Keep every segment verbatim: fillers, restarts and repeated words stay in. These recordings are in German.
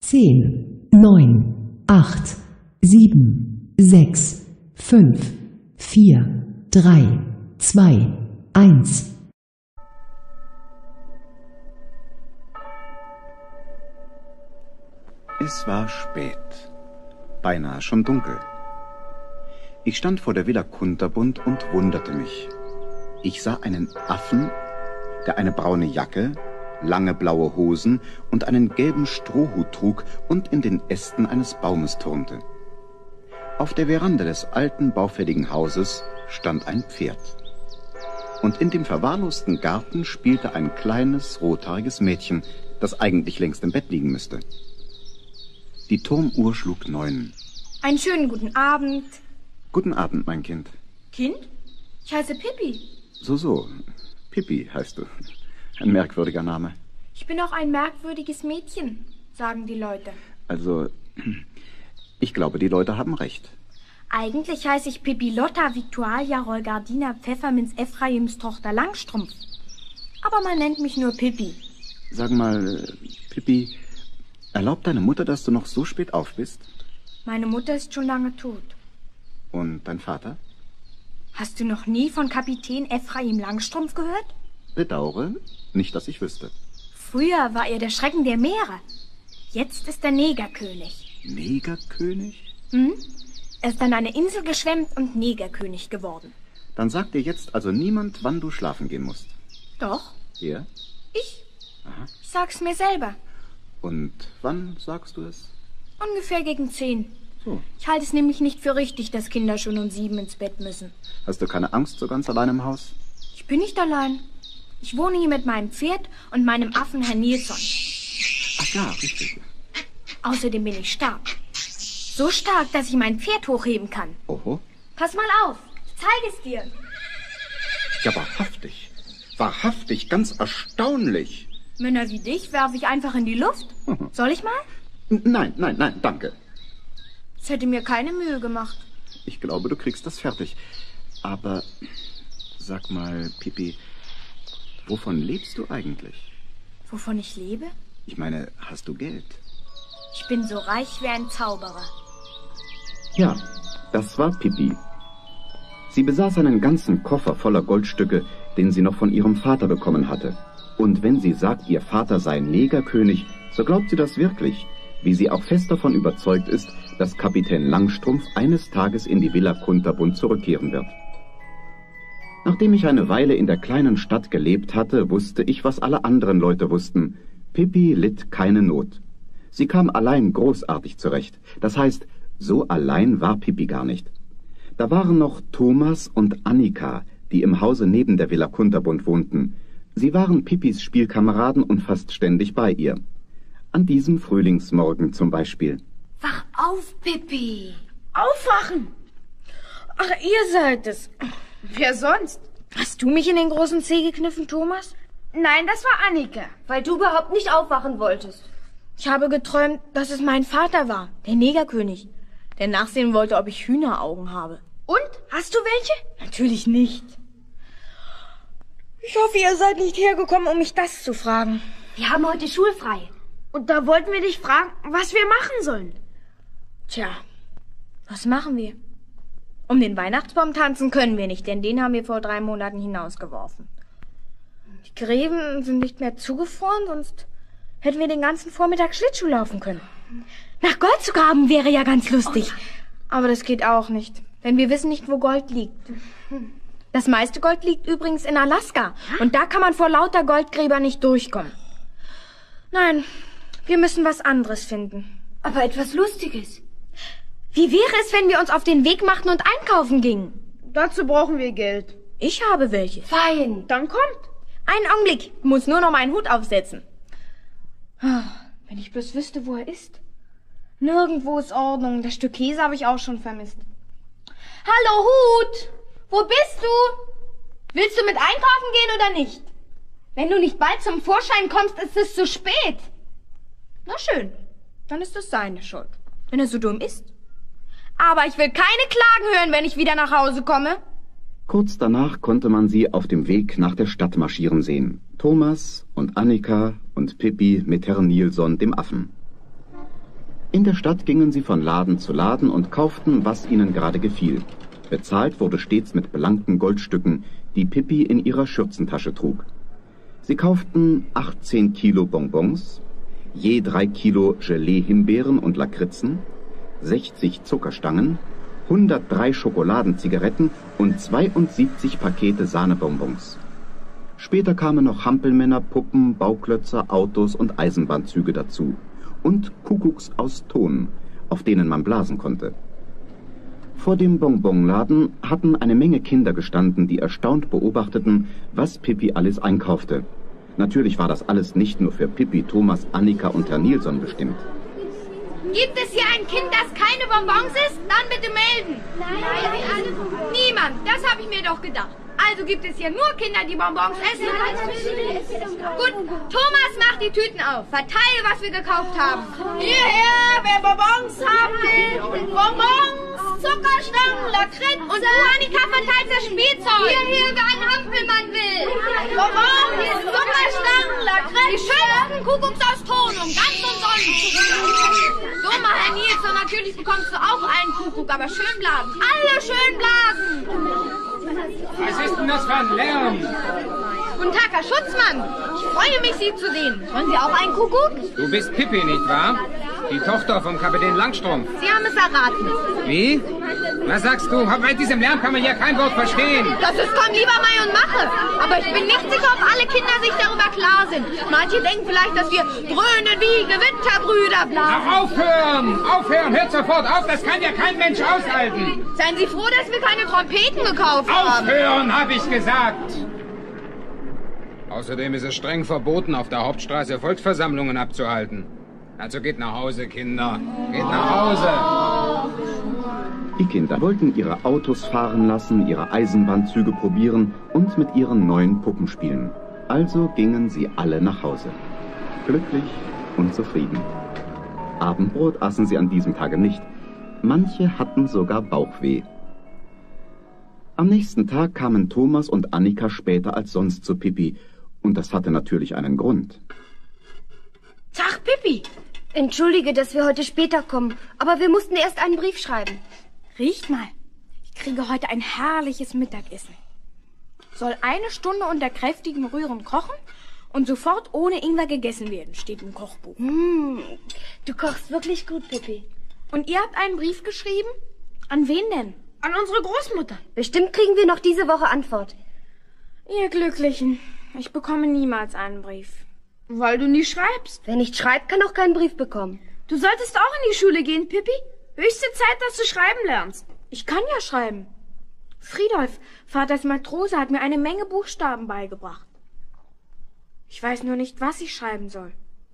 zehn, neun, acht, sieben, sechs, fünf, vier, drei, zwei, eins. Es war spät, beinahe schon dunkel. Ich stand vor der Villa Kunterbund und wunderte mich. Ich sah einen Affen, der eine braune Jacke, lange blaue Hosen und einen gelben Strohhut trug und in den Ästen eines Baumes turnte. Auf der Veranda des alten, baufälligen Hauses stand ein Pferd. Und in dem verwahrlosten Garten spielte ein kleines, rothaariges Mädchen, das eigentlich längst im Bett liegen müsste. Die Turmuhr schlug neun. Einen schönen guten Abend. Guten Abend, mein Kind. Kind? Ich heiße Pippi. So, so. Pippi heißt du. Ein merkwürdiger Name. Ich bin auch ein merkwürdiges Mädchen, sagen die Leute. Also, ich glaube, die Leute haben recht. Eigentlich heiße ich Pippi Lotta Victualia Rollgardina Pfefferminz Ephraims Tochter Langstrumpf. Aber man nennt mich nur Pippi. Sag mal, Pippi, erlaubt deine Mutter, dass du noch so spät auf bist? Meine Mutter ist schon lange tot. Und dein Vater? Hast du noch nie von Kapitän Ephraim Langstrumpf gehört? Bedauere, nicht, dass ich wüsste. Früher war er der Schrecken der Meere. Jetzt ist er Negerkönig. Negerkönig? Hm? Er ist an eine Insel geschwemmt und Negerkönig geworden. Dann sagt dir jetzt also niemand, wann du schlafen gehen musst. Doch. Wer? Ich. Aha. Ich sag's mir selber. Und wann sagst du es? Ungefähr gegen zehn. So. Ich halte es nämlich nicht für richtig, dass Kinder schon um sieben ins Bett müssen. Hast du keine Angst so ganz allein im Haus? Ich bin nicht allein. Ich wohne hier mit meinem Pferd und meinem Affen, Herr Nilsson. Ach ja, richtig. Außerdem bin ich stark. So stark, dass ich mein Pferd hochheben kann. Oho. Pass mal auf, ich zeige es dir. Ja, wahrhaftig. Wahrhaftig, ganz erstaunlich. Männer wie dich werfe ich einfach in die Luft. Mhm. Soll ich mal? Nein, nein, nein, danke. Es hätte mir keine Mühe gemacht. Ich glaube, du kriegst das fertig. Aber, sag mal, Pippi, wovon lebst du eigentlich? Wovon ich lebe? Ich meine, hast du Geld? Ich bin so reich wie ein Zauberer. Ja, das war Pippi. Sie besaß einen ganzen Koffer voller Goldstücke, den sie noch von ihrem Vater bekommen hatte. Und wenn sie sagt, ihr Vater sei Negerkönig, so glaubt sie das wirklich, wie sie auch fest davon überzeugt ist, dass Kapitän Langstrumpf eines Tages in die Villa Kunterbund zurückkehren wird. Nachdem ich eine Weile in der kleinen Stadt gelebt hatte, wusste ich, was alle anderen Leute wussten. Pippi litt keine Not. Sie kam allein großartig zurecht. Das heißt, so allein war Pippi gar nicht. Da waren noch Thomas und Annika, die im Hause neben der Villa Kunterbund wohnten. Sie waren Pippis Spielkameraden und fast ständig bei ihr. An diesem Frühlingsmorgen zum Beispiel. Wach auf, Pippi. Aufwachen! Ach, ihr seid es. Wer sonst? Hast du mich in den großen Zeh gekniffen, Thomas? Nein, das war Annika. Weil du überhaupt nicht aufwachen wolltest. Ich habe geträumt, dass es mein Vater war, der Negerkönig, der nachsehen wollte, ob ich Hühneraugen habe. Und? Hast du welche? Natürlich nicht. Ich hoffe, ihr seid nicht hergekommen, um mich das zu fragen. Wir haben heute schulfrei. Und da wollten wir dich fragen, was wir machen sollen. Tja, was machen wir? Um den Weihnachtsbaum tanzen können wir nicht, denn den haben wir vor drei Monaten hinausgeworfen. Die Gräben sind nicht mehr zugefroren, sonst hätten wir den ganzen Vormittag Schlittschuh laufen können. Nach Gold zu graben wäre ja ganz lustig. Oh ja. Aber das geht auch nicht, denn wir wissen nicht, wo Gold liegt. Das meiste Gold liegt übrigens in Alaska. Und da kann man vor lauter Goldgräber nicht durchkommen. Nein, wir müssen was anderes finden. Aber etwas Lustiges. Wie wäre es, wenn wir uns auf den Weg machten und einkaufen gingen? Dazu brauchen wir Geld. Ich habe welche. Fein. Dann kommt. Einen Augenblick. Ich muss nur noch meinen Hut aufsetzen. Wenn ich bloß wüsste, wo er ist. Nirgendwo ist Ordnung. Das Stück Käse habe ich auch schon vermisst. Hallo, Hut! Wo bist du? Willst du mit einkaufen gehen oder nicht? Wenn du nicht bald zum Vorschein kommst, ist es zu spät. Na schön, dann ist es seine Schuld, wenn er so dumm ist. Aber ich will keine Klagen hören, wenn ich wieder nach Hause komme. Kurz danach konnte man sie auf dem Weg nach der Stadt marschieren sehen. Thomas und Annika und Pippi mit Herrn Nilsson, dem Affen. In der Stadt gingen sie von Laden zu Laden und kauften, was ihnen gerade gefiel. Bezahlt wurde stets mit blanken Goldstücken, die Pippi in ihrer Schürzentasche trug. Sie kauften achtzehn Kilo Bonbons, je drei Kilo Gelee-Himbeeren und Lakritzen, sechzig Zuckerstangen, hundertdrei Schokoladenzigaretten und zweiundsiebzig Pakete Sahnebonbons. Später kamen noch Hampelmänner, Puppen, Bauklötzer, Autos und Eisenbahnzüge dazu. Und Kuckucks aus Ton, auf denen man blasen konnte. Vor dem Bonbonladen hatten eine Menge Kinder gestanden, die erstaunt beobachteten, was Pippi alles einkaufte. Natürlich war das alles nicht nur für Pippi, Thomas, Annika und Herr Nilsson bestimmt. Gibt es hier ein Kind, das keine Bonbons isst? Dann bitte melden. Nein. Niemand, das habe ich mir doch gedacht. Also gibt es hier nur Kinder, die Bonbons essen? Gut, Thomas macht die Tüten auf. Verteile, was wir gekauft haben. Hierher, wer Bonbons haben will. Bonbons, Zuckerstangen, Lakritz. Und du, Annika, verteilt das Spielzeug. Hierher, wer einen Hampelmann will. Bonbons, Zuckerstangen, Lakritz. Die schönsten Kuckucks aus Ton und ganz umsonst. Dummer Herr Nilsson, natürlich bekommst du auch einen Kuckuck, aber schön blasen. Alle schön blasen. Was ist denn das für ein Lärm? Guten Tag, Herr Schutzmann. Ich freue mich, Sie zu sehen. Wollen Sie auch einen Kuckuck? Du bist Pippi, nicht wahr? Die Tochter vom Kapitän Langstrumpf. Sie haben es erraten. Wie? Was sagst du? Bei diesem Lärm kann man hier kein Wort verstehen. Das ist komm lieber Mai und Mache. Aber ich bin nicht sicher, ob alle Kinder sich darüber klar sind. Manche denken vielleicht, dass wir dröhnen wie Gewitterbrüder blasen. Na, aufhören! Aufhören! Hört sofort auf! Das kann ja kein Mensch aushalten! Seien Sie froh, dass wir keine Trompeten gekauft haben. Aufhören, habe ich gesagt! Außerdem ist es streng verboten, auf der Hauptstraße Volksversammlungen abzuhalten. Also geht nach Hause, Kinder. Geht nach Hause. Die Kinder wollten ihre Autos fahren lassen, ihre Eisenbahnzüge probieren und mit ihren neuen Puppen spielen. Also gingen sie alle nach Hause. Glücklich und zufrieden. Abendbrot aßen sie an diesem Tage nicht. Manche hatten sogar Bauchweh. Am nächsten Tag kamen Thomas und Annika später als sonst zu Pippi. Und das hatte natürlich einen Grund. Tag, Pippi. Entschuldige, dass wir heute später kommen, aber wir mussten erst einen Brief schreiben. Riecht mal. Ich kriege heute ein herrliches Mittagessen. Soll eine Stunde unter kräftigem Rühren kochen und sofort ohne Ingwer gegessen werden, steht im Kochbuch. Hm, du kochst wirklich gut, Pippi. Und ihr habt einen Brief geschrieben? An wen denn? An unsere Großmutter. Bestimmt kriegen wir noch diese Woche Antwort. Ihr Glücklichen, ich bekomme niemals einen Brief. Weil du nie schreibst. Wer nicht schreibt, kann auch keinen Brief bekommen. Du solltest auch in die Schule gehen, Pippi. Höchste Zeit, dass du schreiben lernst. Ich kann ja schreiben. Friedolf, Vaters Matrose, hat mir eine Menge Buchstaben beigebracht. Ich weiß nur nicht, was ich schreiben soll.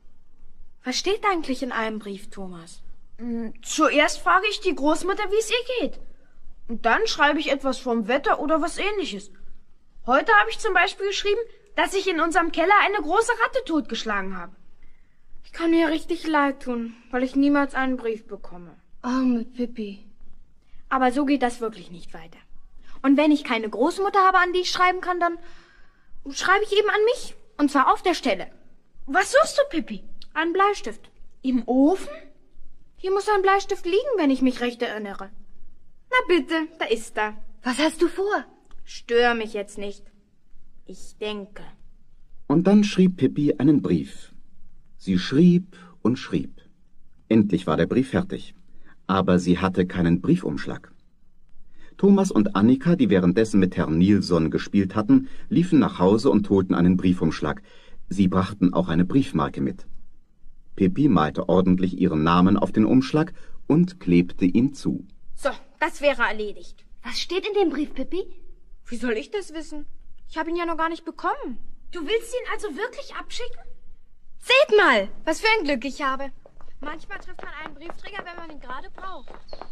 Was steht eigentlich in einem Brief, Thomas? Zuerst frage ich die Großmutter, wie es ihr geht. Und dann schreibe ich etwas vom Wetter oder was Ähnliches. Heute habe ich zum Beispiel geschrieben, dass ich in unserem Keller eine große Ratte totgeschlagen habe. Ich kann mir richtig leid tun, weil ich niemals einen Brief bekomme. Arme Pippi. Aber so geht das wirklich nicht weiter. Und wenn ich keine Großmutter habe, an die ich schreiben kann, dann schreibe ich eben an mich. Und zwar auf der Stelle. Was suchst du, Pippi? Einen Bleistift. Im Ofen? Hier muss ein Bleistift liegen, wenn ich mich recht erinnere. Na bitte, da ist er. Was hast du vor? Stör mich jetzt nicht. Ich denke. Und dann schrieb Pippi einen Brief. Sie schrieb und schrieb. Endlich war der Brief fertig. Aber sie hatte keinen Briefumschlag. Thomas und Annika, die währenddessen mit Herrn Nilsson gespielt hatten, liefen nach Hause und holten einen Briefumschlag. Sie brachten auch eine Briefmarke mit. Pippi malte ordentlich ihren Namen auf den Umschlag und klebte ihn zu. So, das wäre erledigt. Was steht in dem Brief, Pippi? Wie soll ich das wissen? Ich habe ihn ja noch gar nicht bekommen. Du willst ihn also wirklich abschicken? Seht mal, was für ein Glück ich habe. Manchmal trifft man einen Briefträger, wenn man ihn gerade braucht.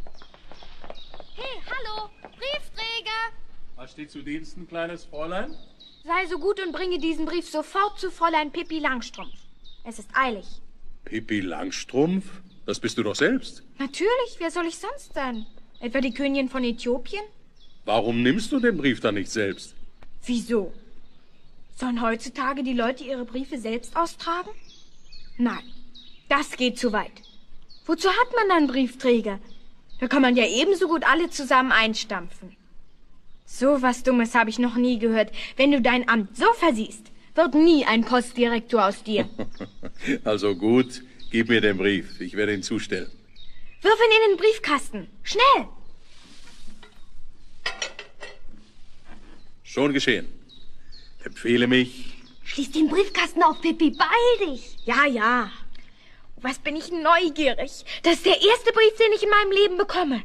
Hey, hallo, Briefträger! Was steht zu Diensten, kleines Fräulein? Sei so gut und bringe diesen Brief sofort zu Fräulein Pippi Langstrumpf. Es ist eilig. Pippi Langstrumpf? Das bist du doch selbst. Natürlich, wer soll ich sonst sein? Etwa die Königin von Äthiopien? Warum nimmst du den Brief dann nicht selbst? Wieso? Sollen heutzutage die Leute ihre Briefe selbst austragen? Nein, das geht zu weit. Wozu hat man dann Briefträger? Da kann man ja ebenso gut alle zusammen einstampfen. So was Dummes habe ich noch nie gehört. Wenn du dein Amt so versiehst, wird nie ein Postdirektor aus dir. Also gut, gib mir den Brief. Ich werde ihn zustellen. Wirf ihn in den Briefkasten. Schnell! Schon geschehen. Empfehle mich. Schließ den Briefkasten auf, Pippi. Beeil dich. Ja, ja. Was bin ich neugierig. Das ist der erste Brief, den ich in meinem Leben bekomme.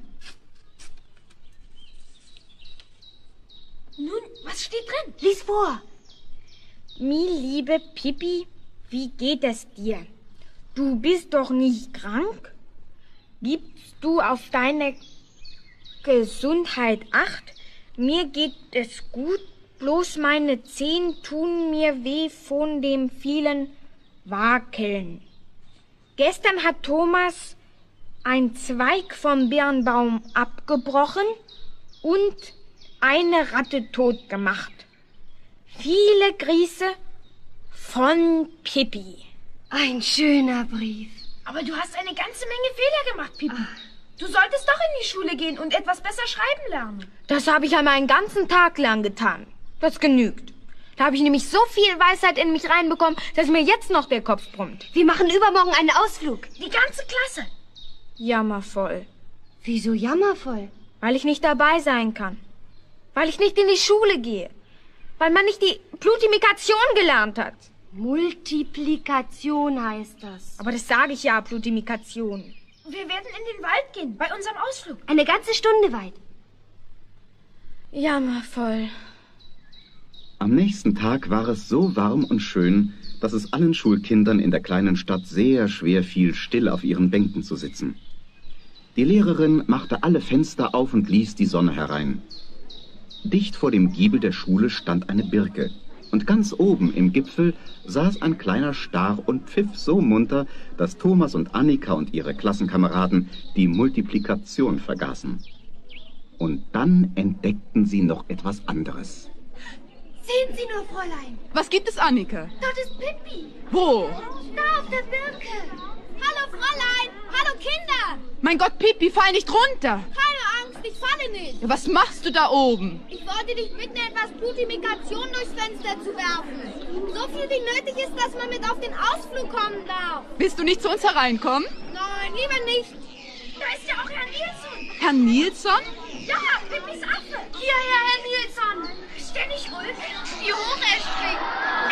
Nun, was steht drin? Lies vor. Mi liebe Pippi, wie geht es dir? Du bist doch nicht krank? Gibst du auf deine Gesundheit Acht? Mir geht es gut, bloß meine Zehen tun mir weh von dem vielen Wackeln. Gestern hat Thomas einen Zweig vom Birnbaum abgebrochen und eine Ratte tot gemacht. Viele Grüße von Pippi. Ein schöner Brief. Aber du hast eine ganze Menge Fehler gemacht, Pippi. Du solltest doch in die Schule gehen und etwas besser schreiben lernen. Das habe ich einmal einen ganzen Tag lang getan. Das genügt. Da habe ich nämlich so viel Weisheit in mich reinbekommen, dass mir jetzt noch der Kopf brummt. Wir machen übermorgen einen Ausflug. Die ganze Klasse. Jammervoll. Wieso jammervoll? Weil ich nicht dabei sein kann. Weil ich nicht in die Schule gehe. Weil man nicht die Plutimikation gelernt hat. Multiplikation heißt das. Aber das sage ich ja, Plutimikation. Wir werden in den Wald gehen, bei unserem Ausflug. Eine ganze Stunde weit. Jammervoll. Am nächsten Tag war es so warm und schön, dass es allen Schulkindern in der kleinen Stadt sehr schwer fiel, still auf ihren Bänken zu sitzen. Die Lehrerin machte alle Fenster auf und ließ die Sonne herein. Dicht vor dem Giebel der Schule stand eine Birke, und ganz oben im Gipfel saß ein kleiner Star und pfiff so munter, dass Thomas und Annika und ihre Klassenkameraden die Multiplikation vergaßen. Und dann entdeckten sie noch etwas anderes. Sehen Sie nur, Fräulein. Was gibt es, Annika? Dort ist Pippi. Wo? Da auf der Birke. Hallo, Fräulein. Hallo, Kinder. Mein Gott, Pippi, fall nicht runter. Keine Angst, ich falle nicht. Was machst du da oben? Ich wollte dich bitten, etwas Plutimikation durchs Fenster zu werfen. So viel wie nötig ist, dass man mit auf den Ausflug kommen darf. Willst du nicht zu uns hereinkommen? Nein, lieber nicht. Da ist ja auch Herr Nilsson. Herr Nilsson? Ja, Pippis Affe. Hierher, Herr Nilsson. Ist der nicht ruhig? Wie hoch er springt.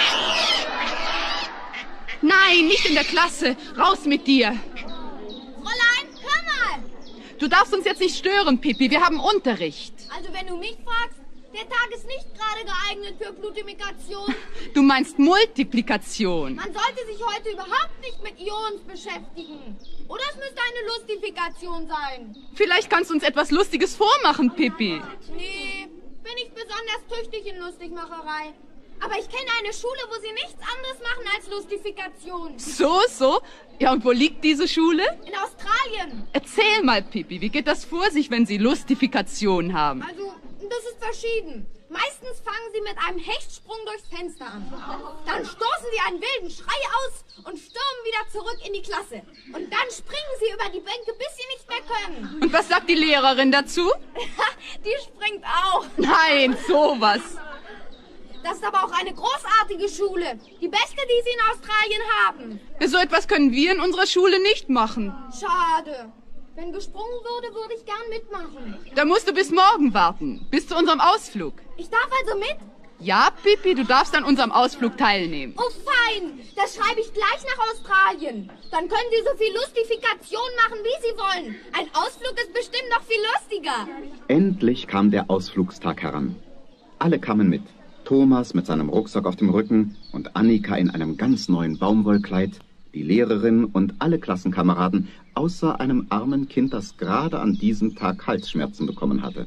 Nein, nicht in der Klasse. Raus mit dir. Fräulein, hör mal. Du darfst uns jetzt nicht stören, Pippi. Wir haben Unterricht. Also wenn du mich fragst, der Tag ist nicht gerade geeignet für Plutimikation. Du meinst Multiplikation. Man sollte sich heute überhaupt nicht mit Ions beschäftigen. Oder es müsste eine Lustifikation sein. Vielleicht kannst du uns etwas Lustiges vormachen, Pippi. Nee, bin ich besonders tüchtig in Lustigmacherei. Aber ich kenne eine Schule, wo sie nichts anderes machen als Lustifikation. So, so? Ja, und wo liegt diese Schule? In Australien. Erzähl mal, Pippi, wie geht das vor sich, wenn sie Lustifikation haben? Also, das ist verschieden. Meistens fangen sie mit einem Hechtsprung durchs Fenster an. Dann stoßen sie einen wilden Schrei aus und stürmen wieder zurück in die Klasse. Und dann springen sie über die Bänke, bis sie nicht mehr können. Und was sagt die Lehrerin dazu? Die springt auch. Nein, sowas. Das ist aber auch eine großartige Schule. Die beste, die sie in Australien haben. So etwas können wir in unserer Schule nicht machen. Schade. Wenn gesprungen würde, würde ich gern mitmachen. Da musst du bis morgen warten, bis zu unserem Ausflug. Ich darf also mit? Ja, Pippi, du darfst an unserem Ausflug teilnehmen. Oh, fein. Das schreibe ich gleich nach Australien. Dann können Sie so viel Lustifikation machen, wie Sie wollen. Ein Ausflug ist bestimmt noch viel lustiger. Endlich kam der Ausflugstag heran. Alle kamen mit. Thomas mit seinem Rucksack auf dem Rücken und Annika in einem ganz neuen Baumwollkleid, die Lehrerin und alle Klassenkameraden, außer einem armen Kind, das gerade an diesem Tag Halsschmerzen bekommen hatte.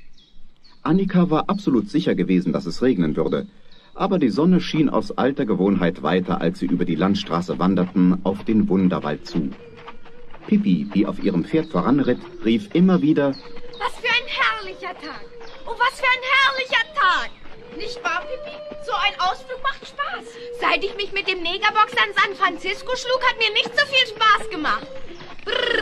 Annika war absolut sicher gewesen, dass es regnen würde, aber die Sonne schien aus alter Gewohnheit weiter, als sie über die Landstraße wanderten, auf den Wunderwald zu. Pippi, die auf ihrem Pferd voranritt, rief immer wieder: Was für ein herrlicher Tag! Oh, was für ein herrlicher Tag! Nicht wahr, Pippi? So ein Ausflug macht Spaß. Seit ich mich mit dem Negerboxer in San Francisco schlug, hat mir nicht so viel Spaß gemacht. Brrr.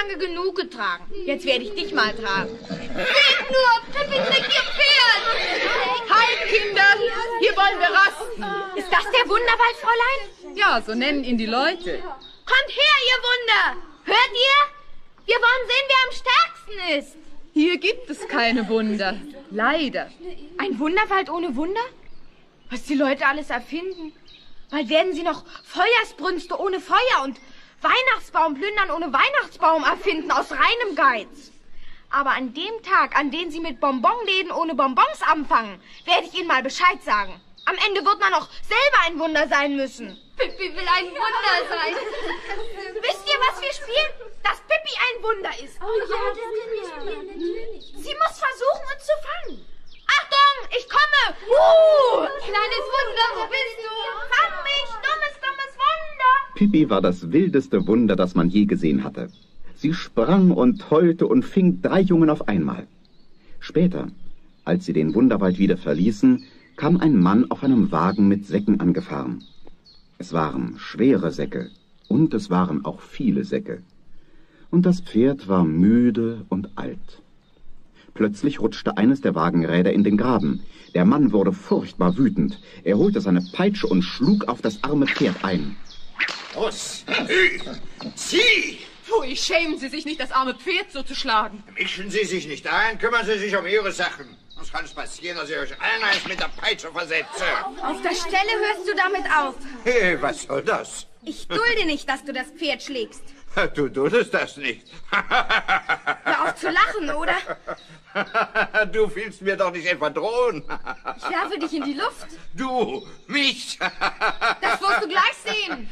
lange genug getragen. Jetzt werde ich dich mal tragen. Seht nur, Pippi trägt ihr Pferd. Halt, Kinder, hier wollen wir rasten. Ist das der Wunderwald, Fräulein? Ja, so nennen ihn die Leute. Kommt her, ihr Wunder. Hört ihr? Wir wollen sehen, wer am stärksten ist. Hier gibt es keine Wunder. Leider. Ein Wunderwald ohne Wunder? Was die Leute alles erfinden. Bald werden sie noch Feuersbrünste ohne Feuer und Weihnachtsbaum plündern ohne Weihnachtsbaum erfinden aus reinem Geiz. Aber an dem Tag, an dem sie mit Bonbonläden ohne Bonbons anfangen, werde ich ihnen mal Bescheid sagen. Am Ende wird man auch selber ein Wunder sein müssen. Pippi will ein Wunder sein. Wisst ihr, was wir spielen? Dass Pippi ein Wunder ist. Oh ja, das können wir spielen, natürlich. Sie muss versuchen, uns zu fangen. Achtung, ich komme! Uh! Kleines Wunder, wo bist du? Fang mich, dummes, dummes Wunder! Pippi war das wildeste Wunder, das man je gesehen hatte. Sie sprang und heulte und fing drei Jungen auf einmal. Später, als sie den Wunderwald wieder verließen, kam ein Mann auf einem Wagen mit Säcken angefahren. Es waren schwere Säcke und es waren auch viele Säcke. Und das Pferd war müde und alt. Plötzlich rutschte eines der Wagenräder in den Graben. Der Mann wurde furchtbar wütend. Er holte seine Peitsche und schlug auf das arme Pferd ein. Los, Sie! Pfui, schämen Sie sich nicht, das arme Pferd so zu schlagen. Mischen Sie sich nicht ein, kümmern Sie sich um Ihre Sachen. Sonst kann es passieren, dass ich euch allen eins mit der Peitsche versetze. Auf der Stelle hörst du damit auf. Hey, was soll das? Ich dulde nicht, dass du das Pferd schlägst. Du duldest das nicht. Hör auf zu lachen, oder? Du willst mir doch nicht etwa drohen. Ich werfe dich in die Luft. Du, mich. Das wirst du gleich sehen.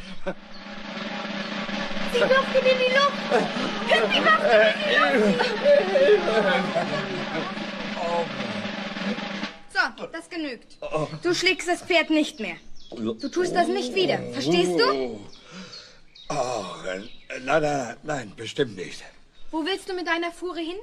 Sie wirft ihn in die Luft. Pippi wirft ihn in die Luft. So, das genügt. Du schlägst das Pferd nicht mehr. Du tust das nicht wieder. Verstehst du? Oh, nein, nein, nein, bestimmt nicht. Wo willst du mit deiner Fuhre hin?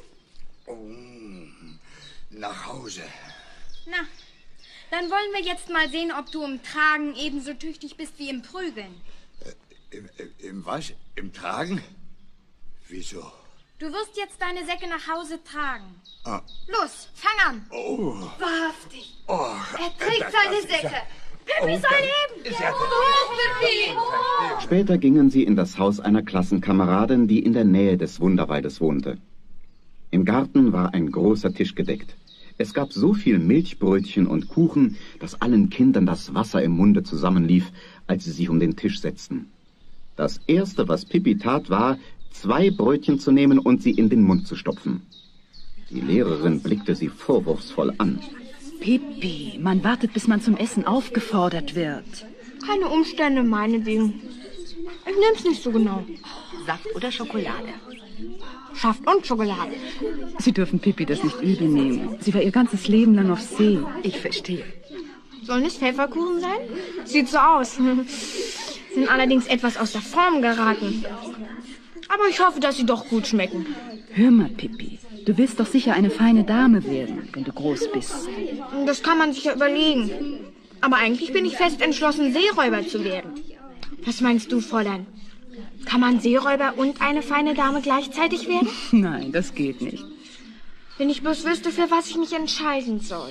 Nach Hause. Na, dann wollen wir jetzt mal sehen, ob du im Tragen ebenso tüchtig bist wie im Prügeln. Im, im was? Im Tragen? Wieso? Du wirst jetzt deine Säcke nach Hause tragen. Ah. Los, fang an. Oh. Wahrhaftig. Oh, er trägt das, seine das ist Säcke. Ja, Pippi oh, soll leben. ist ja, Oh, Pippi. Später gingen sie in das Haus einer Klassenkameradin, die in der Nähe des Wunderwaldes wohnte. Im Garten war ein großer Tisch gedeckt. Es gab so viel Milchbrötchen und Kuchen, dass allen Kindern das Wasser im Munde zusammenlief, als sie sich um den Tisch setzten. Das Erste, was Pippi tat, war, zwei Brötchen zu nehmen und sie in den Mund zu stopfen. Die Lehrerin blickte sie vorwurfsvoll an. Pippi, man wartet, bis man zum Essen aufgefordert wird. Keine Umstände, meinetwegen. Ich nehm's nicht so genau. Saft oder Schokolade? Saft und Schokolade. Sie dürfen Pippi das nicht übel nehmen. Sie war ihr ganzes Leben lang auf See. Ich verstehe. Sollen es Pfefferkuchen sein? Sieht so aus. Sind allerdings etwas aus der Form geraten. Aber ich hoffe, dass sie doch gut schmecken. Hör mal, Pippi. Du willst doch sicher eine feine Dame werden, wenn du groß bist. Das kann man sich ja überlegen. Aber eigentlich bin ich fest entschlossen, Seeräuber zu werden. Was meinst du, Fräulein? Kann man Seeräuber und eine feine Dame gleichzeitig werden? Nein, das geht nicht. Wenn ich bloß wüsste, für was ich mich entscheiden soll.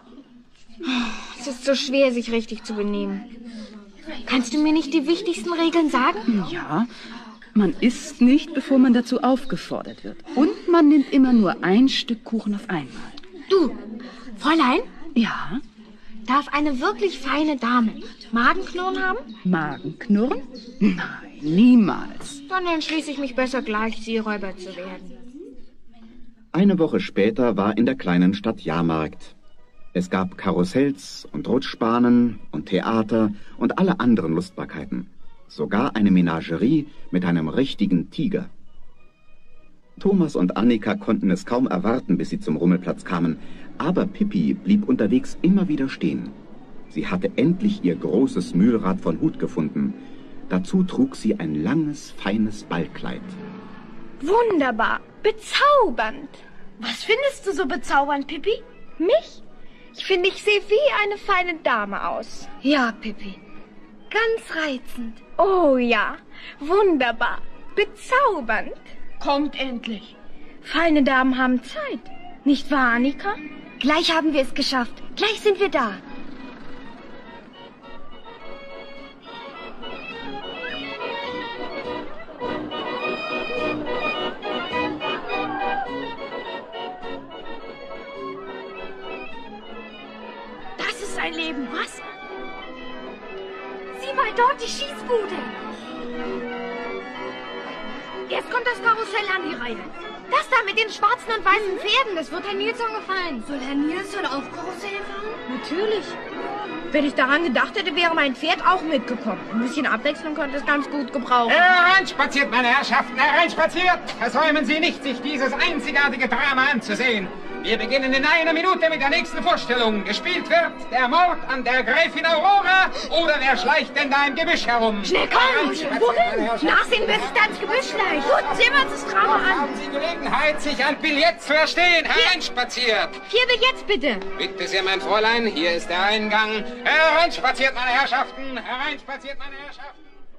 Es ist so schwer, sich richtig zu benehmen. Kannst du mir nicht die wichtigsten Regeln sagen? Ja, man isst nicht, bevor man dazu aufgefordert wird. Und man nimmt immer nur ein Stück Kuchen auf einmal. Du, Fräulein? Ja? Darf eine wirklich feine Dame Magenknurren haben? Magenknurren? Nein, niemals. Dann entschließe ich mich besser gleich, Seeräuber zu werden. Eine Woche später war in der kleinen Stadt Jahrmarkt. Es gab Karussells und Rutschbahnen und Theater und alle anderen Lustbarkeiten. Sogar eine Menagerie mit einem richtigen Tiger. Thomas und Annika konnten es kaum erwarten, bis sie zum Rummelplatz kamen. Aber Pippi blieb unterwegs immer wieder stehen. Sie hatte endlich ihr großes Mühlrad von Hut gefunden. Dazu trug sie ein langes, feines Ballkleid. Wunderbar, bezaubernd. Was findest du so bezaubernd, Pippi? Mich? Ich finde, ich sehe wie eine feine Dame aus. Ja, Pippi. Ganz reizend. Oh ja, wunderbar, bezaubernd. kommt endlich. Feine Damen haben Zeit. Nicht wahr, Annika? Gleich haben wir es geschafft. Gleich sind wir da. Das ist ein Leben, was? Sieh mal dort, die Schießbude. Jetzt kommt das Karussell an die Reihe. Das da mit den schwarzen und weißen Pferden, das wird Herrn Nilsson gefallen. Soll Herr Nilsson auch Karussell fahren? Natürlich. Wenn ich daran gedacht hätte, wäre mein Pferd auch mitgekommen. Ein bisschen Abwechslung könnte es ganz gut gebrauchen. Hereinspaziert, meine Herrschaften, hereinspaziert! Versäumen Sie nicht, sich dieses einzigartige Drama anzusehen. Wir beginnen in einer Minute mit der nächsten Vorstellung. Gespielt wird der Mord an der Gräfin Aurora oder wer schleicht denn da im Gebüsch herum? Schnell, komm! Wohin? Nachsehen, wer sich da ins Gebüsch schleicht. Gut, sehen wir uns das Drama an. Haben Sie Gelegenheit, sich ein Billett zu erstehen? Hereinspaziert! Vier Billets bitte. Bitte sehr, mein Fräulein, hier ist der Eingang. Hereinspaziert, meine Herrschaften! Hereinspaziert, meine Herrschaften!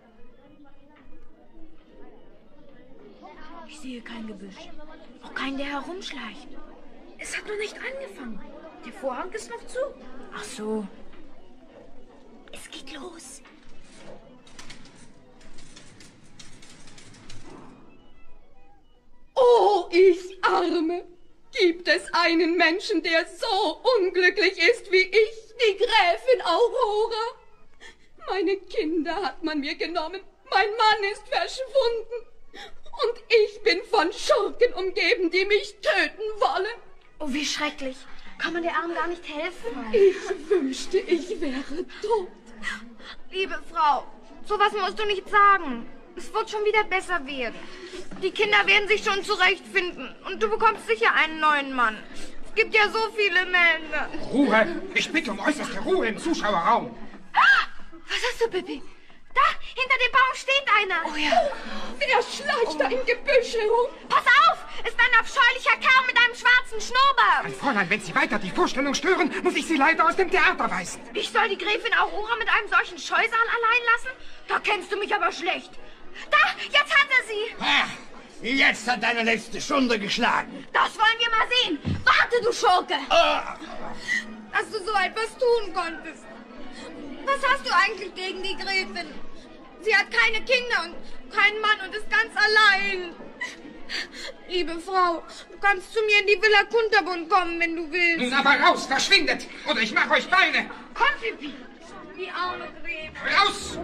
Ich sehe kein Gebüsch. Auch keinen, der herumschleicht. Es hat noch nicht angefangen. Der Vorhang ist noch zu. Ach so. Es geht los. Oh, ich Arme! Gibt es einen Menschen, der so unglücklich ist wie ich, die Gräfin Aurora? Meine Kinder hat man mir genommen, mein Mann ist verschwunden und ich bin von Schurken umgeben, die mich töten wollen. Oh, wie schrecklich. Kann man der Armen gar nicht helfen? Ich wünschte, ich wäre tot. Liebe Frau, sowas musst du nicht sagen. Es wird schon wieder besser werden. Die Kinder werden sich schon zurechtfinden. Und du bekommst sicher einen neuen Mann. Es gibt ja so viele Männer. Ruhe! Ich bitte um äußerste Ruhe im Zuschauerraum. Ah, was hast du, Pippi? Da, hinter dem Baum steht einer. Oh ja. Wer schleicht oh. da im Gebüsch herum? Pass auf! Ist ein abscheulicher Kerl mit einem schwarzen Schnurrbart. Mein Fräulein, wenn Sie weiter die Vorstellung stören, muss ich Sie leider aus dem Theater weisen. Ich soll die Gräfin Aurora mit einem solchen Scheusal allein lassen? Da kennst du mich aber schlecht. Da, jetzt hat er sie. Ah, jetzt hat deine letzte Stunde geschlagen. Das wollen wir mal sehen. Warte, du Schurke. Ah. Dass du so etwas tun konntest. Was hast du eigentlich gegen die Gräfin? Sie hat keine Kinder und keinen Mann und ist ganz allein. Liebe Frau, du kannst zu mir in die Villa Kunterbund kommen, wenn du willst. Nun aber raus, verschwindet, oder ich mach euch Beine. Komm, Pippi. Die arme Gräfin. Raus!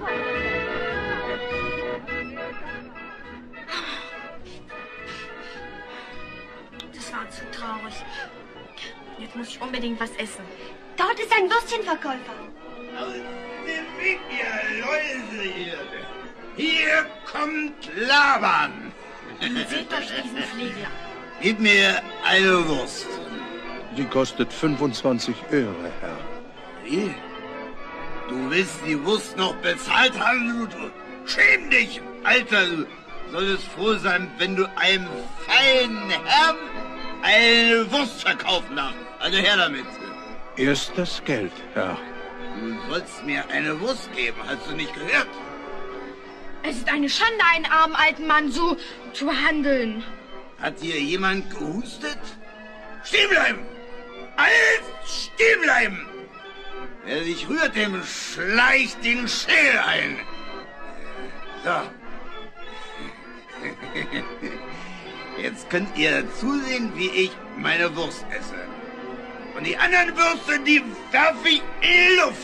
Das war zu traurig. Jetzt muss ich unbedingt was essen. Dort ist ein Würstchenverkäufer. Aus dem Weg, ihr Läuse hier. Hier kommt Laban. Seht euch diesen Flegler. Gib mir eine Wurst. Die kostet fünfundzwanzig Öre, Herr. Wie? Du willst die Wurst noch bezahlt haben, du? Schäm dich, Alter. Du solltest froh sein, wenn du einem feinen Herrn eine Wurst verkaufen darfst. Also her damit. Erst das Geld, Herr. Du sollst mir eine Wurst geben, hast du nicht gehört? Es ist eine Schande, einen armen alten Mann so zu behandeln. Hat hier jemand gehustet? Stehen bleiben! Alles stehen bleiben! Wer sich rührt, dem schleicht den Schädel ein. So. Jetzt könnt ihr zusehen, wie ich meine Wurst esse. Und die anderen Würste, die werfe ich in die Luft.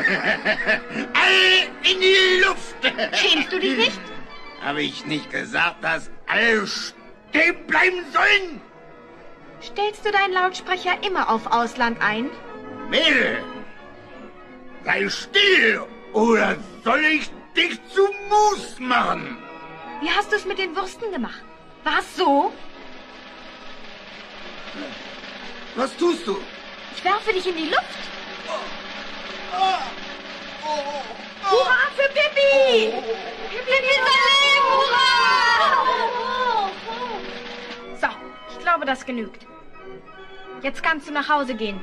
Alle in die Luft. Schämst du dich nicht? Habe ich nicht gesagt, dass alle stehen bleiben sollen? Stellst du deinen Lautsprecher immer auf Ausland ein? Mädel, sei still, oder soll ich dich zu Mus machen? Wie hast du es mit den Würsten gemacht? War es so? Was tust du? Ich werfe dich in die Luft. Oh, oh, oh, Hurra für Pippi! Oh, Pippi soll leben! Hurra! So, ich glaube, das genügt. Jetzt kannst du nach Hause gehen.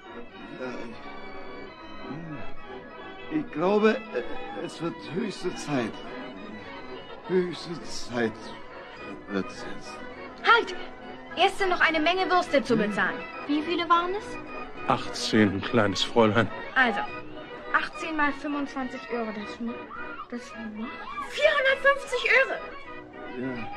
Ich glaube, es wird höchste Zeit. Höchste Zeit Erzähl's. Halt! Erst sind noch eine Menge Würste zu bezahlen. Wie viele waren es? achtzehn, kleines Fräulein. Also, achtzehn mal fünfundzwanzig Euro, das mu- das macht vierhundertfünfzig Euro. Ja.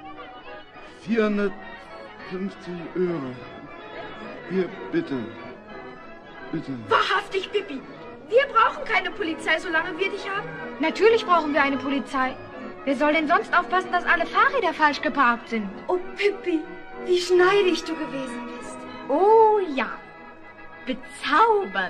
vierhundertfünfzig Euro. Hier, bitte. Bitte. Wahrhaftig, Pippi. Wir brauchen keine Polizei, solange wir dich haben. Natürlich brauchen wir eine Polizei. Wer soll denn sonst aufpassen, dass alle Fahrräder falsch geparkt sind? Oh, Pippi, wie schneidig du gewesen bist. Oh ja, bezaubernd.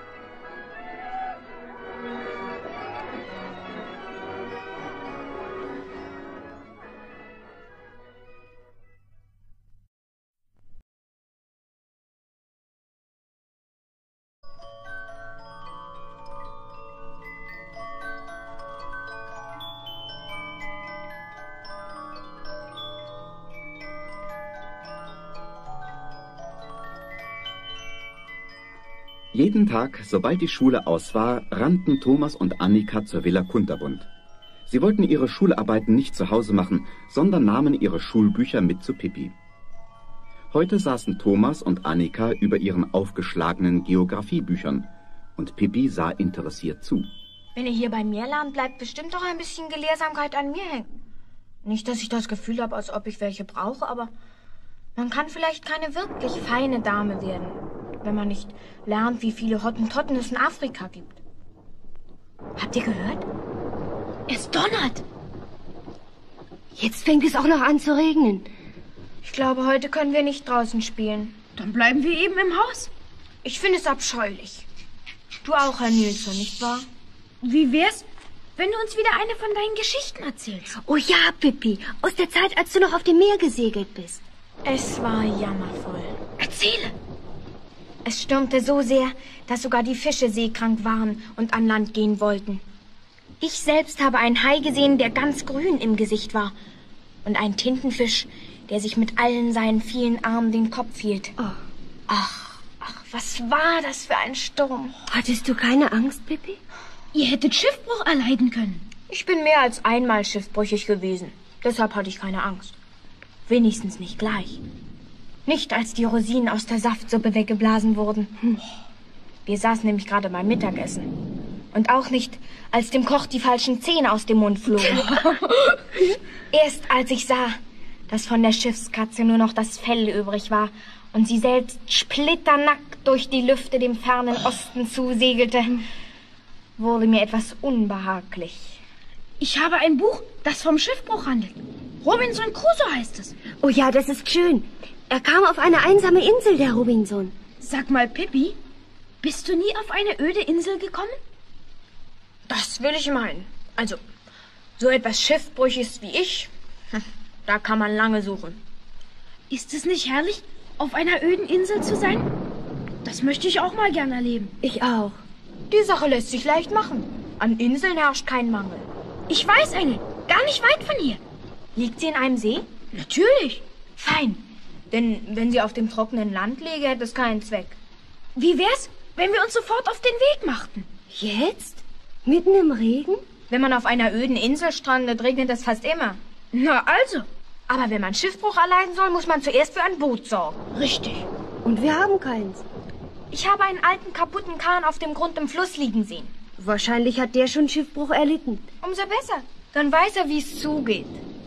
Jeden Tag, sobald die Schule aus war, rannten Thomas und Annika zur Villa Kunterbund. Sie wollten ihre Schularbeiten nicht zu Hause machen, sondern nahmen ihre Schulbücher mit zu Pippi. Heute saßen Thomas und Annika über ihren aufgeschlagenen Geografiebüchern und Pippi sah interessiert zu. Wenn ihr hier bei mir lernt, bleibt bestimmt doch ein bisschen Gelehrsamkeit an mir hängen. Nicht, dass ich das Gefühl habe, als ob ich welche brauche, aber man kann vielleicht keine wirklich feine Dame werden, wenn man nicht lernt, wie viele Hottentotten es in Afrika gibt. Habt ihr gehört? Es donnert. Jetzt fängt es auch noch an zu regnen. Ich glaube, heute können wir nicht draußen spielen. Dann bleiben wir eben im Haus. Ich finde es abscheulich. Du auch, Herr Nilsson, nicht wahr? Wie wär's, wenn du uns wieder eine von deinen Geschichten erzählst? Oh ja, Pippi, aus der Zeit, als du noch auf dem Meer gesegelt bist. Es war jammervoll. Erzähle. Es stürmte so sehr, dass sogar die Fische seekrank waren und an Land gehen wollten. Ich selbst habe einen Hai gesehen, der ganz grün im Gesicht war. Und einen Tintenfisch, der sich mit allen seinen vielen Armen den Kopf hielt. Oh. Ach, ach, was war das für ein Sturm? Hattest du keine Angst, Pippi? Ihr hättet Schiffbruch erleiden können. Ich bin mehr als einmal schiffbrüchig gewesen. Deshalb hatte ich keine Angst. Wenigstens nicht gleich. Nicht, als die Rosinen aus der Saftsuppe weggeblasen wurden. Hm. Wir saßen nämlich gerade beim Mittagessen. Und auch nicht, als dem Koch die falschen Zähne aus dem Mund flogen. Erst als ich sah, dass von der Schiffskatze nur noch das Fell übrig war und sie selbst splitternackt durch die Lüfte dem fernen Osten zusegelte, wurde mir etwas unbehaglich. Ich habe ein Buch, das vom Schiffbruch handelt. Robinson Crusoe heißt es. Oh ja, das ist schön. Er kam auf eine einsame Insel, der Robinson. Sag mal, Pippi, bist du nie auf eine öde Insel gekommen? Das will ich meinen. Also, so etwas Schiffbrüchiges wie ich, da kann man lange suchen. Ist es nicht herrlich, auf einer öden Insel zu sein? Das möchte ich auch mal gern erleben. Ich auch. Die Sache lässt sich leicht machen. An Inseln herrscht kein Mangel. Ich weiß eine, gar nicht weit von hier. Liegt sie in einem See? Natürlich. Fein. Denn wenn sie auf dem trockenen Land läge, hätte es keinen Zweck. Wie wär's, wenn wir uns sofort auf den Weg machten? Jetzt? Mitten im Regen? Wenn man auf einer öden Insel strandet, regnet es fast immer. Na also. Aber wenn man Schiffbruch erleiden soll, muss man zuerst für ein Boot sorgen. Richtig. Und wir haben keins. Ich habe einen alten, kaputten Kahn auf dem Grund im Fluss liegen sehen. Wahrscheinlich hat der schon Schiffbruch erlitten. Umso besser. Dann weiß er, wie es zugeht.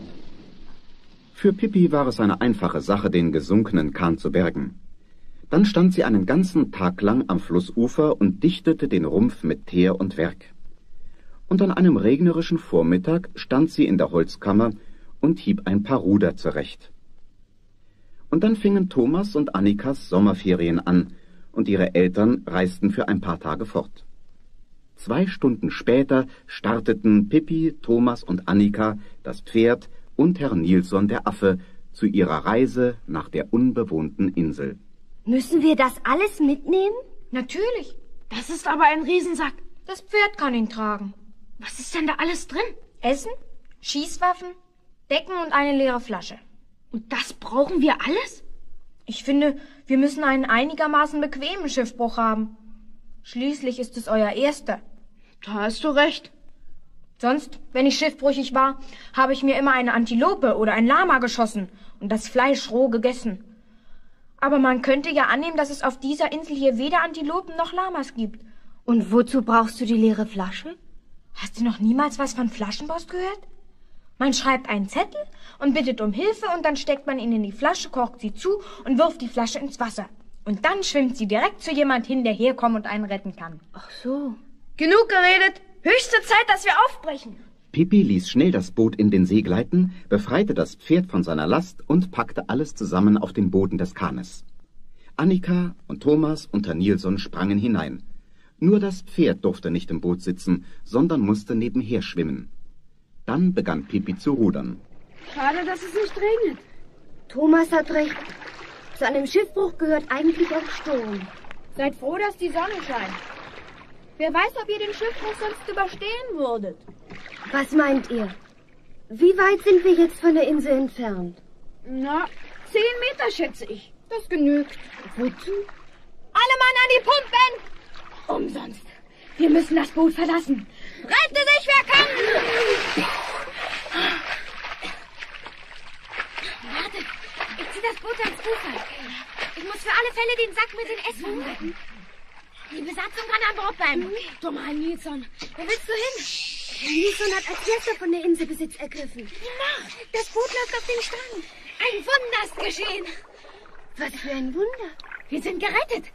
Für Pippi war es eine einfache Sache, den gesunkenen Kahn zu bergen. Dann stand sie einen ganzen Tag lang am Flussufer und dichtete den Rumpf mit Teer und Werg. Und an einem regnerischen Vormittag stand sie in der Holzkammer und hieb ein paar Ruder zurecht. Und dann fingen Thomas und Annikas Sommerferien an, und ihre Eltern reisten für ein paar Tage fort. Zwei Stunden später starteten Pippi, Thomas und Annika, das Pferd und Herr Nilsson, der Affe, zu ihrer Reise nach der unbewohnten Insel. Müssen wir das alles mitnehmen? Natürlich. Das ist aber ein Riesensack. Das Pferd kann ihn tragen. Was ist denn da alles drin? Essen, Schießwaffen, Decken und eine leere Flasche. Und das brauchen wir alles? Ich finde, wir müssen einen einigermaßen bequemen Schiffbruch haben. Schließlich ist es euer erster. Da hast du recht. Sonst, wenn ich schiffbrüchig war, habe ich mir immer eine Antilope oder ein Lama geschossen und das Fleisch roh gegessen. Aber man könnte ja annehmen, dass es auf dieser Insel hier weder Antilopen noch Lamas gibt. Und wozu brauchst du die leere Flasche? Hast du noch niemals was von Flaschenpost gehört? Man schreibt einen Zettel und bittet um Hilfe und dann steckt man ihn in die Flasche, korkt sie zu und wirft die Flasche ins Wasser. Und dann schwimmt sie direkt zu jemand hin, der herkommt und einen retten kann. Ach so. Genug geredet. Höchste Zeit, dass wir aufbrechen. Pippi ließ schnell das Boot in den See gleiten, befreite das Pferd von seiner Last und packte alles zusammen auf den Boden des Kahnes. Annika und Thomas und Herr Nilsson sprangen hinein. Nur das Pferd durfte nicht im Boot sitzen, sondern musste nebenher schwimmen. Dann begann Pippi zu rudern. Schade, dass es nicht regnet. Thomas hat recht. Zu einem Schiffbruch gehört eigentlich auch Sturm. Seid froh, dass die Sonne scheint. Wer weiß, ob ihr den Schiffbruch sonst überstehen würdet. Was meint ihr? Wie weit sind wir jetzt von der Insel entfernt? Na, zehn Meter, schätze ich. Das genügt. Wozu? Alle Mann an die Pumpen! Umsonst. Wir müssen das Boot verlassen. Rette dich, wer kann! Warte, ich zieh das Boot ans Ufer. Ich muss für alle Fälle den Sack mit den Essen retten. Die Besatzung kann an Bord bleiben. Okay. Dummer Nilsson. Wo willst du hin? Nilsson hat als erster von der Insel Besitz ergriffen. Na, das Boot läuft auf den Strand. Ein Wunder ist geschehen. Was für ein Wunder. Wir sind gerettet.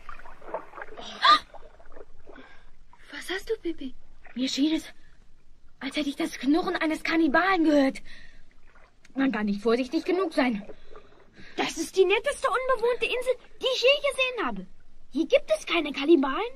Oh. Was hast du, Pippi? Mir schien es, als hätte ich das Knurren eines Kannibalen gehört. Man kann nicht vorsichtig genug sein. Das ist die netteste unbewohnte Insel, die ich je gesehen habe. Hier gibt es keine Kannibalen.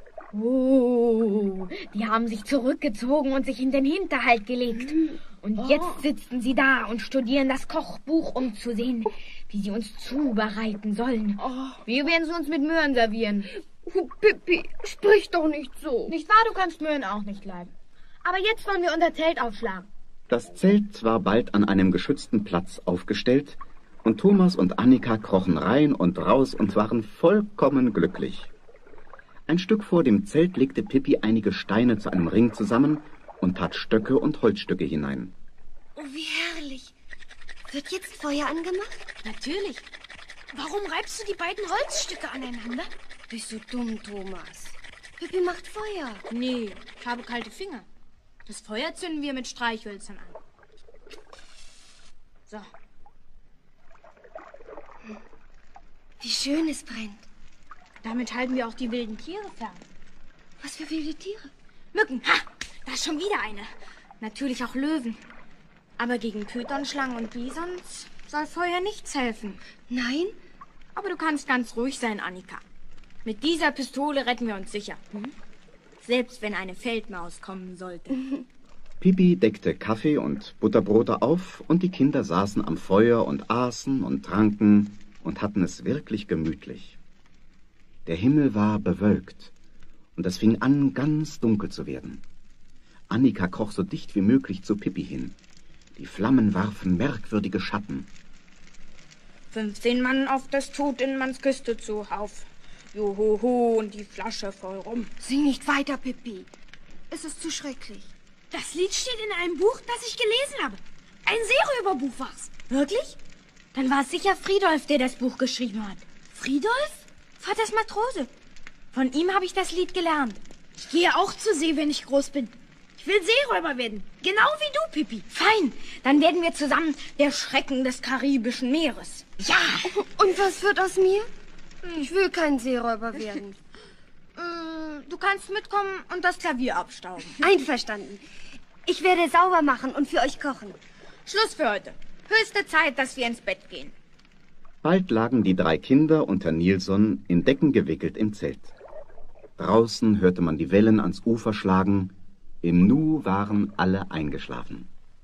Oh, die haben sich zurückgezogen und sich in den Hinterhalt gelegt. Und Oh. jetzt sitzen sie da und studieren das Kochbuch, um zu sehen, wie sie uns zubereiten sollen. Oh. Wir werden sie uns mit Möhren servieren. Oh, Pippi, sprich doch nicht so. Nicht wahr, du kannst Möhren auch nicht leiden. Aber jetzt wollen wir unser Zelt aufschlagen. Das Zelt war bald an einem geschützten Platz aufgestellt, und Thomas und Annika krochen rein und raus und waren vollkommen glücklich. Ein Stück vor dem Zelt legte Pippi einige Steine zu einem Ring zusammen und tat Stöcke und Holzstücke hinein. Oh, wie herrlich. Wird jetzt Feuer angemacht? Natürlich. Warum reibst du die beiden Holzstücke aneinander? Bist du dumm, Thomas? Pippi macht Feuer. Nee, ich habe kalte Finger. Das Feuer zünden wir mit Streichhölzern an. So. Wie schön es brennt. Damit halten wir auch die wilden Tiere fern. Was für wilde Tiere? Mücken. Ha! Da ist schon wieder eine. Natürlich auch Löwen. Aber gegen Pythonschlangen und Bisons soll Feuer nichts helfen. Nein? Aber du kannst ganz ruhig sein, Annika. Mit dieser Pistole retten wir uns sicher. Hm? Selbst wenn eine Feldmaus kommen sollte. Pippi deckte Kaffee und Butterbrote auf und die Kinder saßen am Feuer und aßen und tranken und hatten es wirklich gemütlich. Der Himmel war bewölkt und es fing an, ganz dunkel zu werden. Annika kroch so dicht wie möglich zu Pippi hin. Die Flammen warfen merkwürdige Schatten. Fünfzehn Mann auf das Tod in Manns Küste zu, auf. Johoho und die Flasche voll rum. Sing nicht weiter, Pippi. Es ist zu schrecklich. Das Lied steht in einem Buch, das ich gelesen habe. Ein Seeräuberbuch war's. Wirklich? Dann war es sicher Friedolf, der das Buch geschrieben hat. Friedolf? Vaters Matrose. Von ihm habe ich das Lied gelernt. Ich gehe auch zur See, wenn ich groß bin. Ich will Seeräuber werden. Genau wie du, Pippi. Fein. Dann werden wir zusammen der Schrecken des Karibischen Meeres. Ja. Und was wird aus mir? Ich will kein Seeräuber werden. Du kannst mitkommen und das Klavier abstauben. Einverstanden. Ich werde sauber machen und für euch kochen. Schluss für heute. Höchste Zeit, dass wir ins Bett gehen. Bald lagen die drei Kinder und Herr Nilsson in Decken gewickelt im Zelt. Draußen hörte man die Wellen ans Ufer schlagen. Im Nu waren alle eingeschlafen.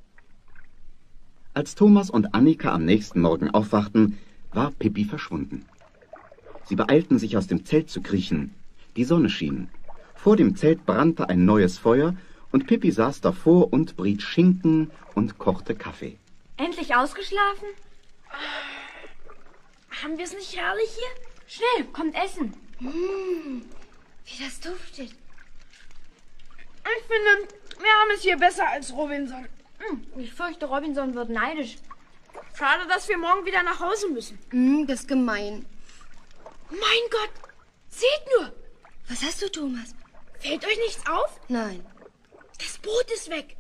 Als Thomas und Annika am nächsten Morgen aufwachten, war Pippi verschwunden. Sie beeilten sich, aus dem Zelt zu kriechen. Die Sonne schien. Vor dem Zelt brannte ein neues Feuer und Pippi saß davor und briet Schinken und kochte Kaffee. Endlich ausgeschlafen? Haben wir es nicht herrlich hier? Schnell, kommt essen. Mmh, wie das duftet. Ich finde, wir haben es hier besser als Robinson. Ich fürchte, Robinson wird neidisch. Schade, dass wir morgen wieder nach Hause müssen. Hm, das ist gemein. Mein Gott, seht nur. Was hast du, Thomas? Fällt euch nichts auf? Nein. Das Boot ist weg.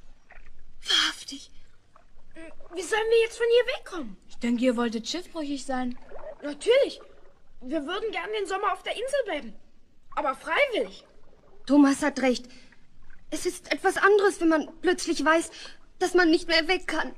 Wahrhaftig. Wie sollen wir jetzt von hier wegkommen? Ich denke, ihr wolltet schiffbrüchig sein. Natürlich. Wir würden gern den Sommer auf der Insel bleiben. Aber freiwillig. Thomas hat recht. Es ist etwas anderes, wenn man plötzlich weiß, dass man nicht mehr weg kann.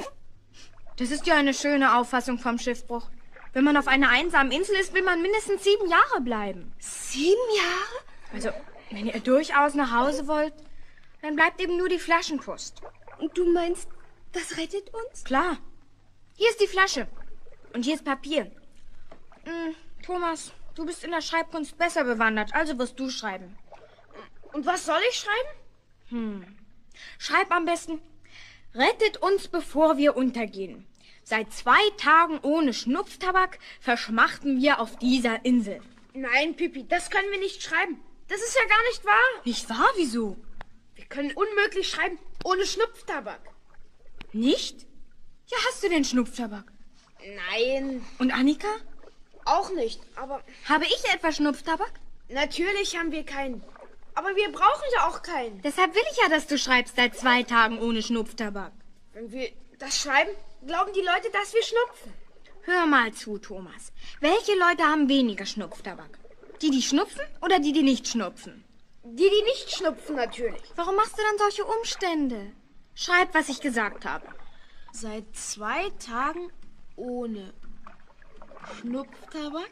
Das ist ja eine schöne Auffassung vom Schiffbruch. Wenn man auf einer einsamen Insel ist, will man mindestens sieben Jahre bleiben. Sieben Jahre? Also, wenn ihr durchaus nach Hause wollt, dann bleibt eben nur die Flaschenpost. Und du meinst, das rettet uns? Klar. Hier ist die Flasche. Und hier ist Papier. Hm, Thomas, du bist in der Schreibkunst besser bewandert, also wirst du schreiben. Und was soll ich schreiben? Hm. Schreib am besten: Rettet uns, bevor wir untergehen. Seit zwei Tagen ohne Schnupftabak verschmachten wir auf dieser Insel. Nein, Pippi, das können wir nicht schreiben. Das ist ja gar nicht wahr. Nicht wahr? Wieso? Wir können unmöglich schreiben ohne Schnupftabak. Nicht? Ja, hast du denn Schnupftabak? Nein. Und Annika? Auch nicht, aber... Habe ich etwa Schnupftabak? Natürlich haben wir keinen. Aber wir brauchen ja auch keinen. Deshalb will ich ja, dass du schreibst seit zwei Tagen ohne Schnupftabak. Wenn wir das schreiben, glauben die Leute, dass wir schnupfen. Hör mal zu, Thomas. Welche Leute haben weniger Schnupftabak? Die, die schnupfen oder die, die nicht schnupfen? Die, die nicht schnupfen, natürlich. Warum machst du dann solche Umstände? Schreib, was ich gesagt habe. Seit zwei Tagen ohne Schnupftabak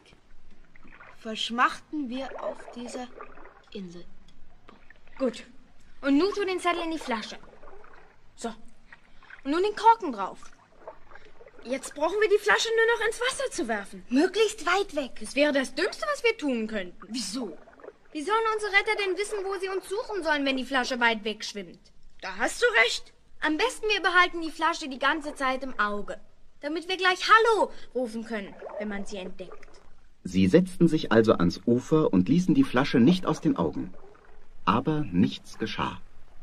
verschmachten wir auf dieser Insel. Gut. Und nun tu den Zettel in die Flasche. So. Und nun den Korken drauf. Jetzt brauchen wir die Flasche nur noch ins Wasser zu werfen. Möglichst weit weg. Das wäre das Dümmste, was wir tun könnten. Wieso? Wie sollen unsere Retter denn wissen, wo sie uns suchen sollen, wenn die Flasche weit weg schwimmt? Da hast du recht. Am besten wir behalten die Flasche die ganze Zeit im Auge, damit wir gleich Hallo rufen können, wenn man sie entdeckt. Sie setzten sich also ans Ufer und ließen die Flasche nicht aus den Augen. Aber nichts geschah.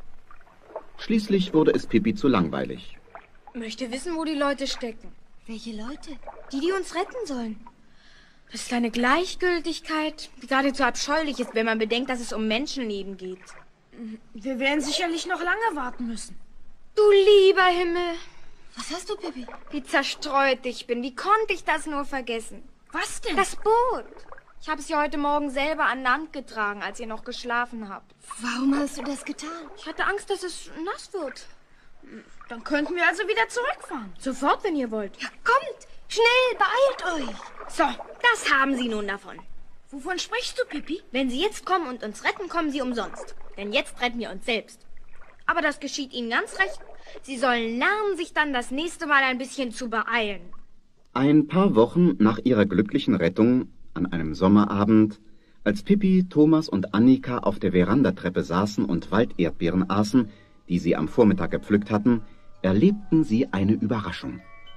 Schließlich wurde es Pippi zu langweilig. Möchte wissen, wo die Leute stecken. Welche Leute? Die, die uns retten sollen. Das ist eine Gleichgültigkeit, die geradezu abscheulich ist, wenn man bedenkt, dass es um Menschenleben geht. Wir werden sicherlich noch lange warten müssen. Du lieber Himmel. Was hast du, Pippi? Wie zerstreut ich bin. Wie konnte ich das nur vergessen? Was denn? Das Boot. Ich habe es ja heute Morgen selber an Land getragen, als ihr noch geschlafen habt. Warum hast du das getan? Ich hatte Angst, dass es nass wird. Dann könnten wir also wieder zurückfahren. Sofort, wenn ihr wollt. Ja, kommt! Schnell, beeilt euch! So, das haben Sie nun davon. Wovon sprichst du, Pippi? Wenn Sie jetzt kommen und uns retten, kommen Sie umsonst. Denn jetzt retten wir uns selbst. Aber das geschieht Ihnen ganz recht. Sie sollen lernen, sich dann das nächste Mal ein bisschen zu beeilen. Ein paar Wochen nach ihrer glücklichen Rettung, an einem Sommerabend, als Pippi, Thomas und Annika auf der Verandatreppe saßen und Walderdbeeren aßen, die sie am Vormittag gepflückt hatten, erlebten sie eine Überraschung.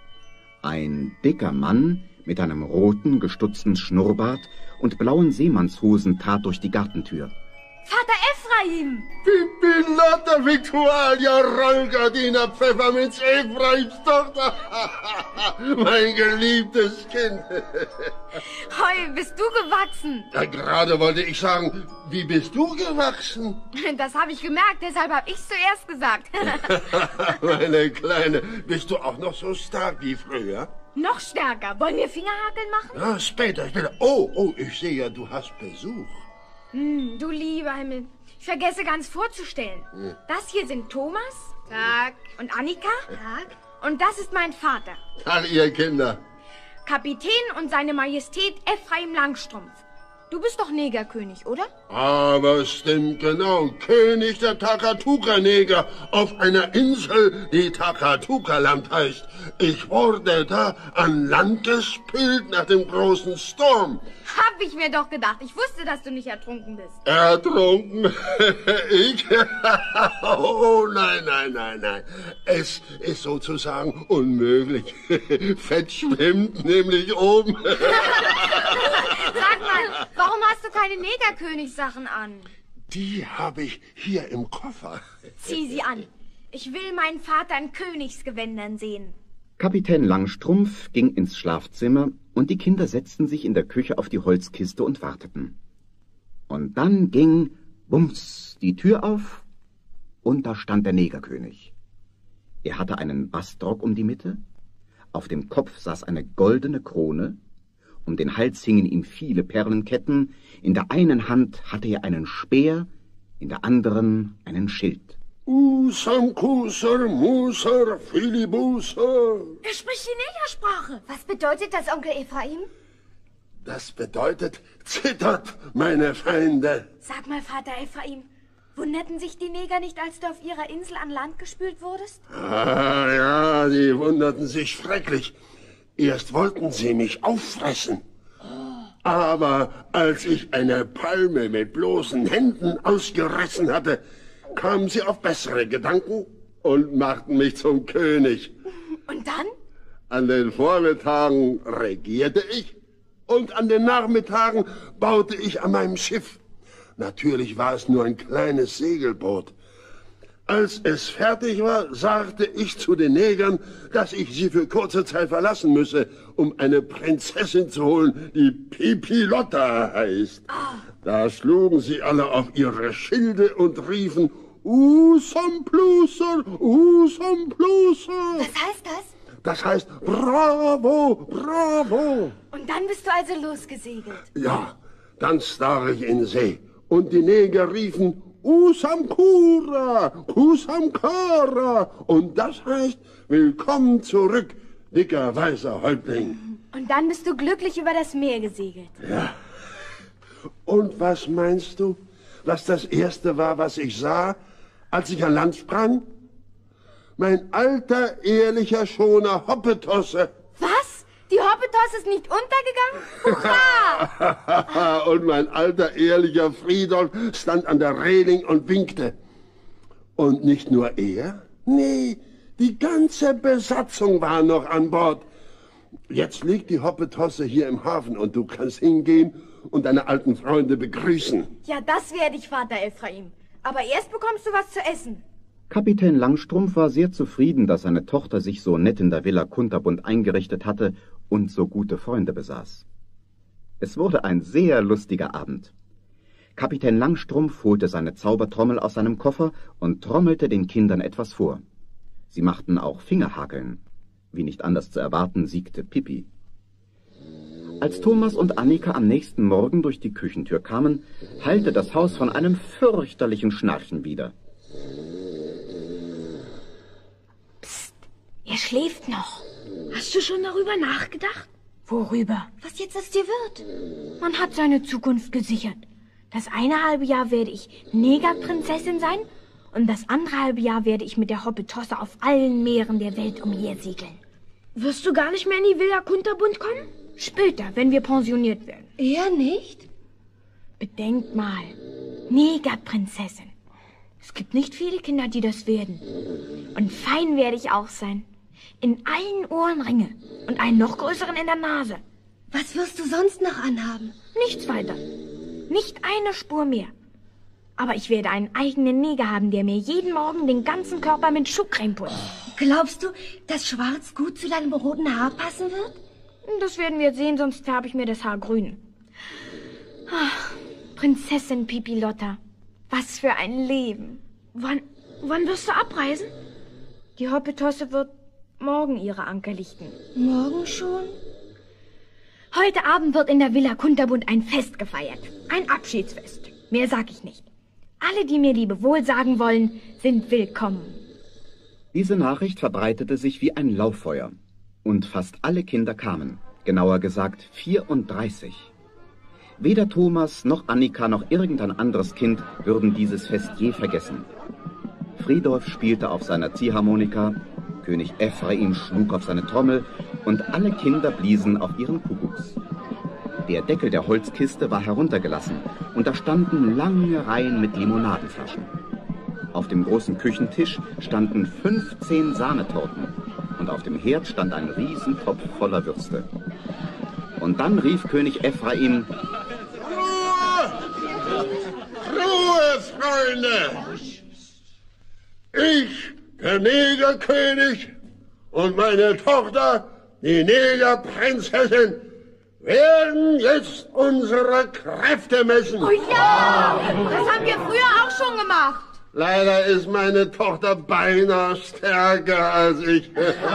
Ein dicker Mann mit einem roten, gestutzten Schnurrbart und blauen Seemannshosen trat durch die Gartentür. Vater Ephraim! Pippi, Lotta, Victualia, Rollgardina, Pfefferminz, Ephraims Tochter. Mein geliebtes Kind. Hoi, bist du gewachsen? Ja, gerade wollte ich sagen, wie bist du gewachsen? Das habe ich gemerkt, deshalb habe ich es zuerst gesagt. Meine Kleine, bist du auch noch so stark wie früher? Noch stärker. Wollen wir Fingerhakeln machen? Ja, später, später. Oh, oh, ich sehe ja, du hast Besuch. Hm, du lieber Himmel. Ich vergesse ganz vorzustellen. Hm. Das hier sind Thomas. Tag. Und Annika. Tag. Und das ist mein Vater. Tag, ihr Kinder. Kapitän und seine Majestät Ephraim Langstrumpf. Du bist doch Negerkönig, oder? Aber stimmt genau. König der Takatuka-Neger auf einer Insel, die Takatuka-Land heißt. Ich wurde da an Land gespült nach dem großen Sturm. Hab ich mir doch gedacht. Ich wusste, dass du nicht ertrunken bist. Ertrunken? Ich? Oh, nein, nein, nein, nein. Es ist sozusagen unmöglich. Fett schwimmt nämlich oben. Sag mal, warum hast du keine Negerkönigssachen an? Die habe ich hier im Koffer. Zieh sie an. Ich will meinen Vater in Königsgewändern sehen. Kapitän Langstrumpf ging ins Schlafzimmer und die Kinder setzten sich in der Küche auf die Holzkiste und warteten. Und dann ging, bums, die Tür auf und da stand der Negerkönig. Er hatte einen Bastrock um die Mitte, auf dem Kopf saß eine goldene Krone, um den Hals hingen ihm viele Perlenketten, in der einen Hand hatte er einen Speer, in der anderen einen Schild. Usam Kusar, Musar, Filibuser. Er spricht die Negersprache. Was bedeutet das, Onkel Ephraim? Das bedeutet, zittert, meine Feinde. Sag mal, Vater Ephraim, wunderten sich die Neger nicht, als du auf ihrer Insel an Land gespült wurdest? Ah ja, die wunderten sich schrecklich. Erst wollten sie mich auffressen. Aber als ich eine Palme mit bloßen Händen ausgerissen hatte, kamen sie auf bessere Gedanken und machten mich zum König. Und dann? An den Vormittagen regierte ich und an den Nachmittagen baute ich an meinem Schiff. Natürlich war es nur ein kleines Segelboot. Als es fertig war, sagte ich zu den Negern, dass ich sie für kurze Zeit verlassen müsse, um eine Prinzessin zu holen, die Pipilotta heißt. Oh. Da schlugen sie alle auf ihre Schilde und riefen, Usam Pluser, Usam Pluser. Was heißt das? Das heißt, bravo, bravo. Und dann bist du also losgesegelt? Ja, dann stach ich in See. Und die Neger riefen, Usam Kura, Kusam Kara. Und das heißt, willkommen zurück, dicker weißer Häuptling. Und dann bist du glücklich über das Meer gesegelt. Ja. Und was meinst du, was das Erste war, was ich sah, als ich an Land sprang? Mein alter, ehrlicher Schoner Hoppetosse. Was? Die Hoppetosse ist nicht untergegangen? Hurra! Und mein alter, ehrlicher Friedolf stand an der Reling und winkte. Und nicht nur er, nee, die ganze Besatzung war noch an Bord. Jetzt liegt die Hoppetosse hier im Hafen und du kannst hingehen und deine alten Freunde begrüßen. Ja, das werde ich, Vater Ephraim. Aber erst bekommst du was zu essen. Kapitän Langstrumpf war sehr zufrieden, dass seine Tochter sich so nett in der Villa Kunterbund eingerichtet hatte und so gute Freunde besaß. Es wurde ein sehr lustiger Abend. Kapitän Langstrumpf holte seine Zaubertrommel aus seinem Koffer und trommelte den Kindern etwas vor. Sie machten auch Fingerhakeln. Wie nicht anders zu erwarten, siegte Pippi. Als Thomas und Annika am nächsten Morgen durch die Küchentür kamen, hallte das Haus von einem fürchterlichen Schnarchen wieder. Psst, er schläft noch. Hast du schon darüber nachgedacht? Worüber? Was jetzt aus dir wird? Man hat seine Zukunft gesichert. Das eine halbe Jahr werde ich Negerprinzessin sein und das andere halbe Jahr werde ich mit der Hoppetosse auf allen Meeren der Welt umhersegeln. Wirst du gar nicht mehr in die Villa Kunterbund kommen? Später, wenn wir pensioniert werden. Er nicht? Bedenkt mal, Negerprinzessin. Es gibt nicht viele Kinder, die das werden. Und fein werde ich auch sein. In allen Ohren Ringe und einen noch größeren in der Nase. Was wirst du sonst noch anhaben? Nichts weiter. Nicht eine Spur mehr. Aber ich werde einen eigenen Neger haben, der mir jeden Morgen den ganzen Körper mit Schuhcreme putzt. Glaubst du, dass Schwarz gut zu deinem roten Haar passen wird? Das werden wir sehen, sonst färbe ich mir das Haar grün. Ach, Prinzessin Pipilotta. Was für ein Leben. Wann, wann wirst du abreisen? Die Hoppetosse wird morgen ihre Anker lichten. Morgen schon? Heute Abend wird in der Villa Kunterbund ein Fest gefeiert. Ein Abschiedsfest. Mehr sag ich nicht. Alle, die mir Lebewohl sagen wollen, sind willkommen. Diese Nachricht verbreitete sich wie ein Lauffeuer. Und fast alle Kinder kamen. Genauer gesagt vierunddreißig. Weder Thomas noch Annika noch irgendein anderes Kind würden dieses Fest je vergessen. Friedolf spielte auf seiner Ziehharmonika, König Ephraim schlug auf seine Trommel und alle Kinder bliesen auf ihren Kuckucks. Der Deckel der Holzkiste war heruntergelassen und da standen lange Reihen mit Limonadenflaschen. Auf dem großen Küchentisch standen fünfzehn Sahnetorten und auf dem Herd stand ein Riesentopf voller Würste. Und dann rief König Ephraim: Ruhe! Ruhe! Ruhe, Freunde! Ich, der Negerkönig, und meine Tochter, die Negerprinzessin, werden jetzt unsere Kräfte messen. Oh ja, das haben wir früher auch schon gemacht. Leider ist meine Tochter beinahe stärker als ich.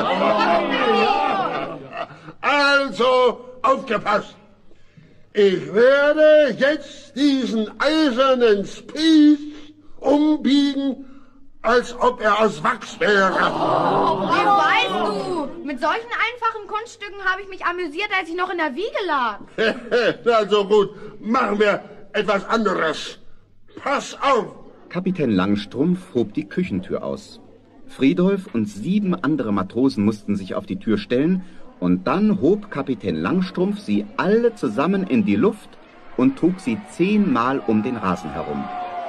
Also, aufgepasst. Ich werde jetzt diesen eisernen Spieß umbiegen, als ob er aus Wachs wäre. Oh, wie weißt du? Mit solchen einfachen Kunststücken habe ich mich amüsiert, als ich noch in der Wiege lag. Also gut, machen wir etwas anderes. Pass auf! Kapitän Langstrumpf hob die Küchentür aus. Friedolf und sieben andere Matrosen mussten sich auf die Tür stellen, und dann hob Kapitän Langstrumpf sie alle zusammen in die Luft und trug sie zehnmal um den Rasen herum.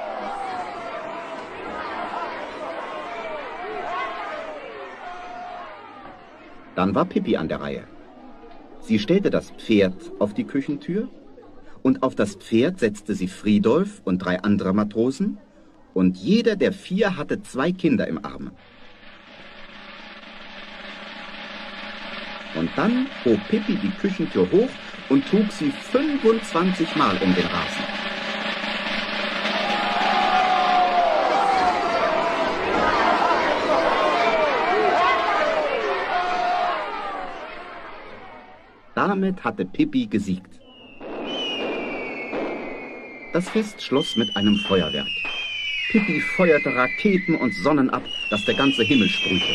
Dann war Pippi an der Reihe. Sie stellte das Pferd auf die Küchentür, und auf das Pferd setzte sie Friedolf und drei andere Matrosen, und jeder der vier hatte zwei Kinder im Arm. Und dann hob Pippi die Küchentür hoch und trug sie fünfundzwanzig Mal um den Rasen. Damit hatte Pippi gesiegt. Das Fest schloss mit einem Feuerwerk. Pippi feuerte Raketen und Sonnen ab, dass der ganze Himmel sprühte.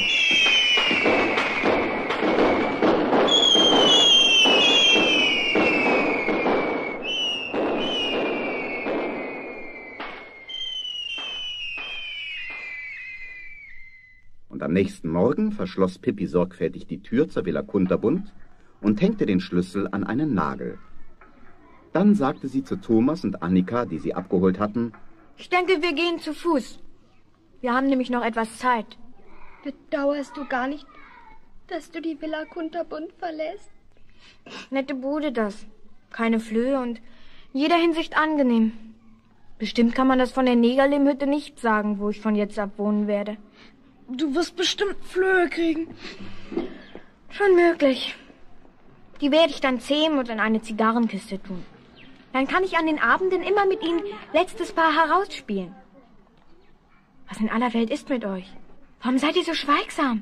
Und am nächsten Morgen verschloss Pippi sorgfältig die Tür zur Villa Kunterbund und hängte den Schlüssel an einen Nagel. Dann sagte sie zu Thomas und Annika, die sie abgeholt hatten: Ich denke, wir gehen zu Fuß. Wir haben nämlich noch etwas Zeit. Bedauerst du gar nicht, dass du die Villa Kunterbund verlässt? Nette Bude das. Keine Flöhe und in jeder Hinsicht angenehm. Bestimmt kann man das von der Negerlehmhütte nicht sagen, wo ich von jetzt ab wohnen werde. Du wirst bestimmt Flöhe kriegen. Schon möglich. Die werde ich dann zähmen und in eine Zigarrenkiste tun. Dann kann ich an den Abenden immer mit ihnen letztes Paar herausspielen. Was in aller Welt ist mit euch? Warum seid ihr so schweigsam?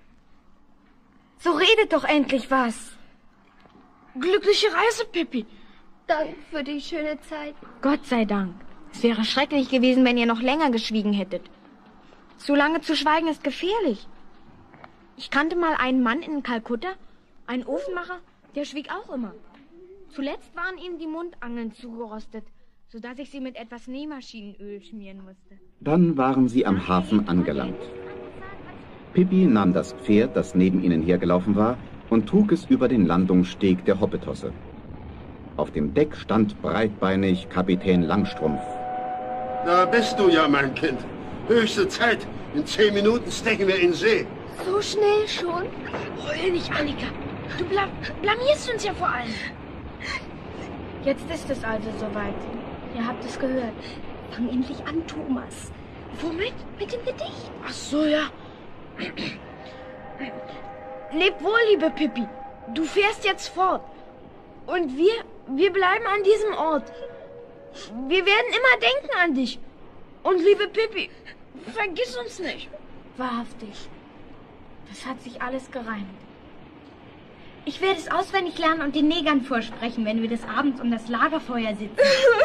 So redet doch endlich was. Glückliche Reise, Pippi. Dank für die schöne Zeit. Gott sei Dank. Es wäre schrecklich gewesen, wenn ihr noch länger geschwiegen hättet. So lange zu schweigen ist gefährlich. Ich kannte mal einen Mann in Kalkutta, einen Ofenmacher, der schwieg auch immer. Zuletzt waren ihm die Mundangeln zugerostet, sodass ich sie mit etwas Nähmaschinenöl schmieren musste. Dann waren sie am Hafen angelangt. Pippi nahm das Pferd, das neben ihnen hergelaufen war, und trug es über den Landungssteg der Hoppetosse. Auf dem Deck stand breitbeinig Kapitän Langstrumpf. Da bist du ja, mein Kind. Höchste Zeit. In zehn Minuten stechen wir in See. So schnell schon? Heul nicht, Annika. Du blam blamierst uns ja vor allem. Jetzt ist es also soweit. Ihr habt es gehört. Fang endlich an, Thomas. Womit? Mit dem Gedicht. Ach so, ja. Leb wohl, liebe Pippi. Du fährst jetzt fort. Und wir, wir bleiben an diesem Ort. Wir werden immer denken an dich. Und liebe Pippi, vergiss uns nicht. Wahrhaftig. Das hat sich alles gereimt. Ich werde es auswendig lernen und den Negern vorsprechen, wenn wir des Abends um das Lagerfeuer sitzen.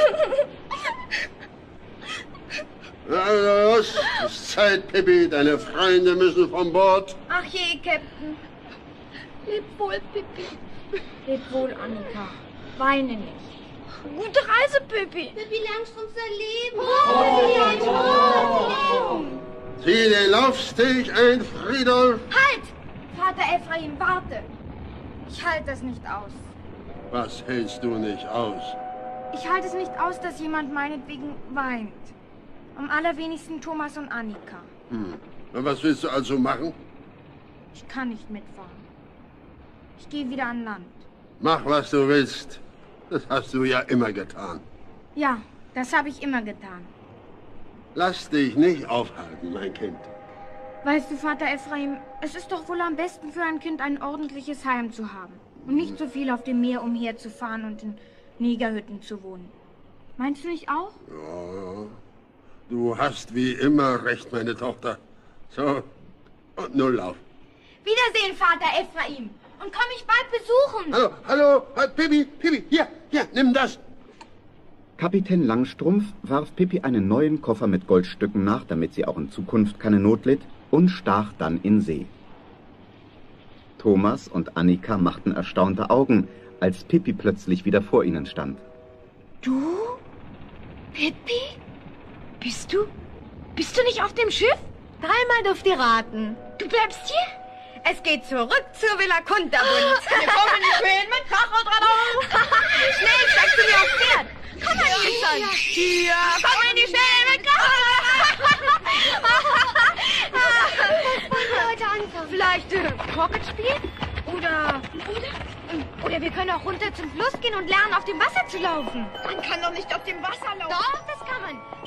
Na los, es ist Zeit, Pippi. Deine Freunde müssen von Bord. Ach je, Captain. Leb wohl, Pippi. Leb wohl, Annika. Weine nicht. Gute Reise, Pippi. Pippi Langstrumpf sein Leben. Oh. Sieh den Laufsteg ein, Friedolf. Halt! Vater Ephraim, warte. Ich halte das nicht aus. Was hältst du nicht aus? Ich halte es nicht aus, dass jemand meinetwegen weint. Am allerwenigsten Thomas und Annika. Hm. Und was willst du also machen? Ich kann nicht mitfahren. Ich gehe wieder an Land. Mach, was du willst. Das hast du ja immer getan. Ja, das habe ich immer getan. Lass dich nicht aufhalten, mein Kind. Weißt du, Vater Ephraim, es ist doch wohl am besten für ein Kind, ein ordentliches Heim zu haben. Und nicht so viel auf dem Meer umherzufahren und in Negerhütten zu wohnen. Meinst du nicht auch? Ja, du hast wie immer recht, meine Tochter. So, und nun lauf. Wiedersehen, Vater Ephraim. Und komm mich bald besuchen. Hallo, hallo, äh, Pippi, Pippi, hier, hier, nimm das. Kapitän Langstrumpf warf Pippi einen neuen Koffer mit Goldstücken nach, damit sie auch in Zukunft keine Not litt, und stach dann in See. Thomas und Annika machten erstaunte Augen, als Pippi plötzlich wieder vor ihnen stand. Du? Pippi? Bist du? Bist du nicht auf dem Schiff? Dreimal dürft ihr raten. Du bleibst hier? Es geht zurück zur Villa Kunterbund. Wir kommen schön mit Tachodrauf. Schnell, steigst du mir aufs Pferd. Komm mal, Nilsson. Ja. Hier, komm in die Schnelle mit Was wollen wir heute anfangen? Vielleicht äh, Pocket spielen? Oder... Oder? Oder wir können auch runter zum Fluss gehen und lernen, auf dem Wasser zu laufen. Man kann doch nicht auf dem Wasser laufen. Doch, das kann man.